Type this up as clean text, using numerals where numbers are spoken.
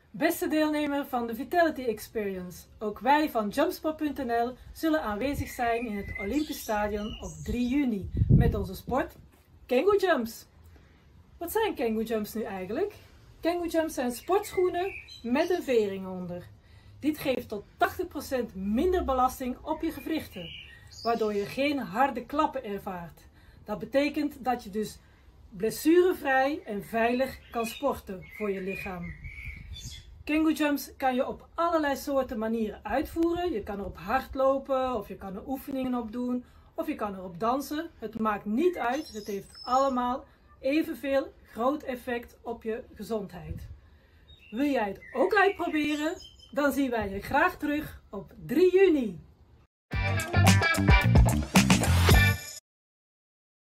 Beste deelnemer van de Vitality Experience, ook wij van Jumpsport.nl zullen aanwezig zijn in het Olympisch Stadion op 3 juni met onze sport Kangoo Jumps. Wat zijn Kangoo Jumps nu eigenlijk? Kangoo Jumps zijn sportschoenen met een vering onder. Dit geeft tot 80% minder belasting op je gewrichten, waardoor je geen harde klappen ervaart. Dat betekent dat je dus blessurevrij en veilig kan sporten voor je lichaam. Kangoo Jumps kan je op allerlei soorten manieren uitvoeren. Je kan erop hardlopen, of je kan er oefeningen op doen, of je kan erop dansen. Het maakt niet uit, het heeft allemaal evenveel groot effect op je gezondheid. Wil jij het ook uitproberen? Dan zien wij je graag terug op 3 juni.